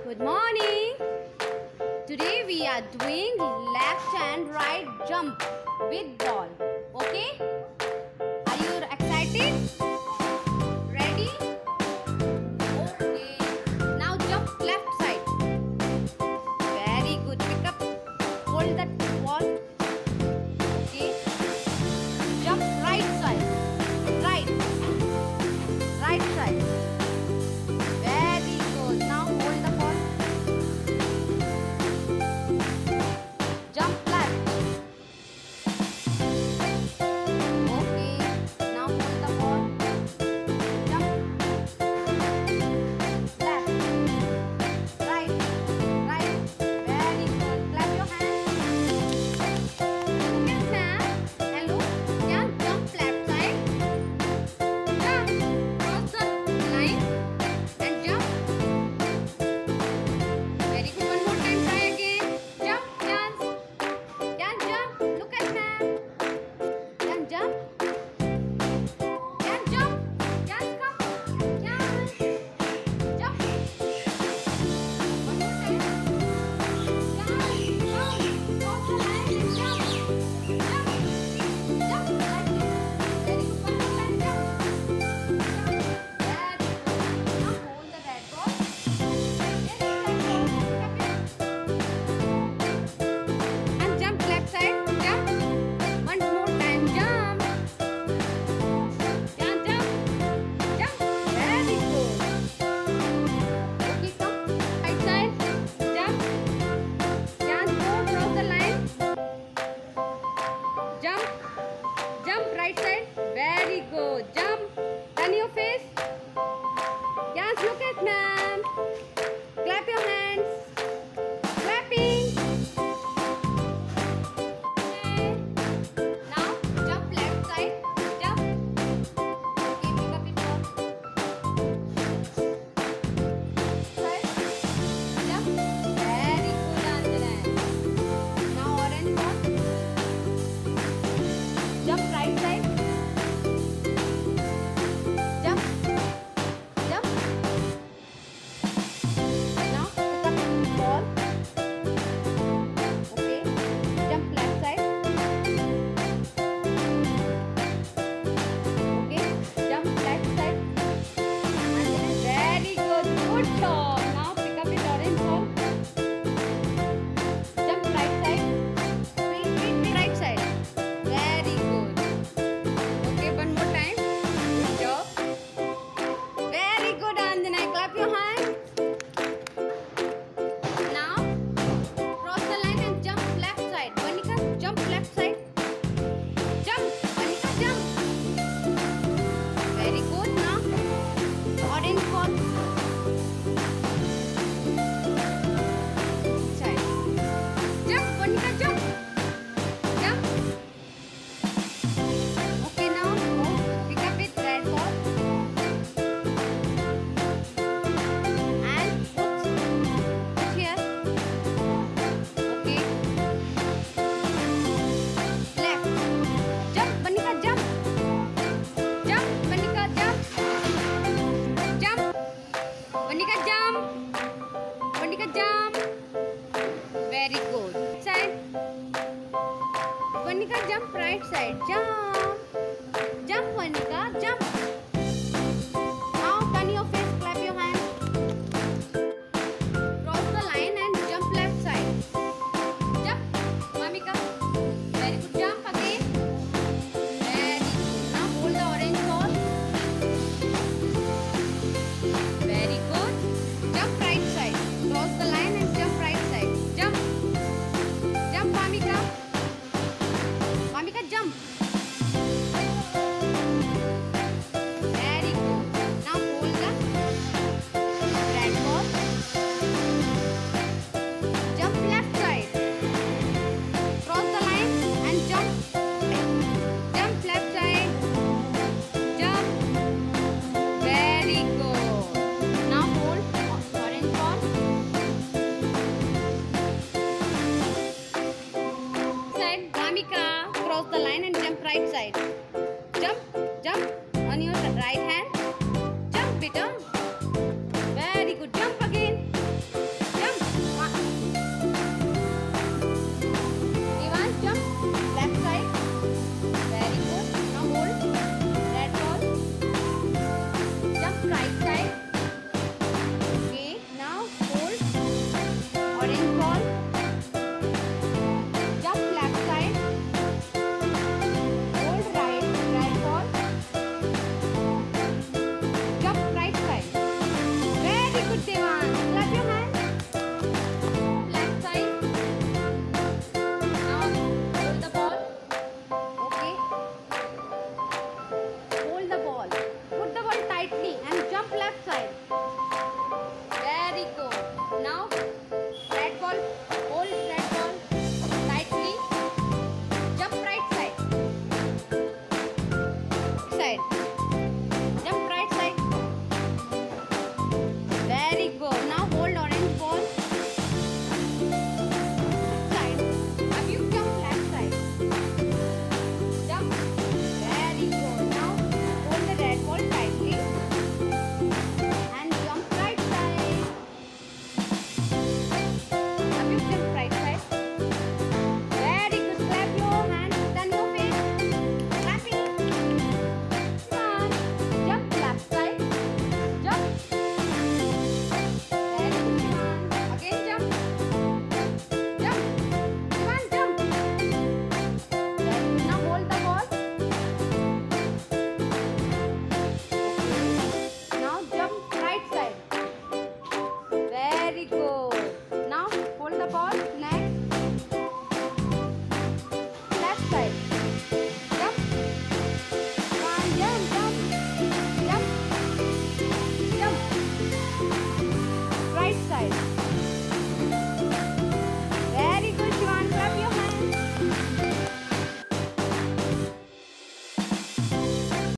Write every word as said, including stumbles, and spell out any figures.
Good morning. Today we are doing left and right jump with ball. Okay? Are you excited? Ready? Okay. Now jump left side. Very good. Pick up. Hold that ball. Okay. Jump right side. Right. Right side. Very good. Now hold the ball. Jump left. Okay. Now hold the ball. Jump left. Right. Right. Very good. Clap your hands. Look at Sam. Hello. Yeah. Jump left side. Jump. Cross the line and jump. Very good. One more time. Try again. Jump. Dance. Can jump. Look at Sam. Can jump. Can jump. Can come. Can jump. One more time. Can jump. Cross the line and jump. Jump. Jump like this. Very good. One more time. Jump. Jump. Very good. Now hold the red ball. Yes, red ball. Pick up it. And jump left side. Jump. One more time. Jump. Jump, jump. Jump. Very good. Okay, come. Right side. Jump. Jump. Go. Cross the line. Jump. Jump right side. Very good. Jump. Turn your face. Yes, look at ma'am. Clap your hands. Clapping. Okay. Now jump left side. Jump. Okay, pick up your ball. Side. Jump. Very good, Anjana. Now orange ball. Jump right side. Jump. Jump. Now pick up ball. Okay. Jump left side. Okay. Jump left side. And then very good. Good job. Now pick up your orange ball. Jump right side. Wait, wait, wait. Right side. Very good. Okay, one more time. Good job. Very good, Anjana. Clap your hands. Now, cross the line and jump left side. Vanika, jump left side. Jump. Vanika, jump. Very good. Now, orange ball. Side. Jump. Vanika, jump. Jump. Okay, now go. Pick up with red ball. And put, put here. Okay. Left. Jump, Vanika, jump. Jump, Vanika, jump. Jump. Vanika, jump. Vanika, jump. Very good. Side. Vanika, jump right side. Jump. Jump, Vanika, jump.